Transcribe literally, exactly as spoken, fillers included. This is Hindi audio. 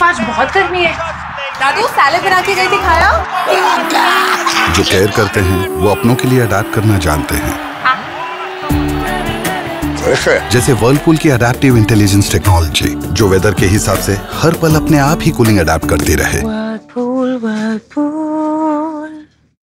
आज बहुत गर्मी है। दादू सैलेड बना के गई थी, खाया? जो केयर करते हैं वो अपनों के लिए अडैप्ट करना जानते हैं। जैसे वर्लपूल की अडैप्टिव इंटेलिजेंस टेक्नोलॉजी जो वेदर के हिसाब से हर पल अपने आप ही कूलिंग अडैप्ट करती रहे। Whirlpool, Whirlpool.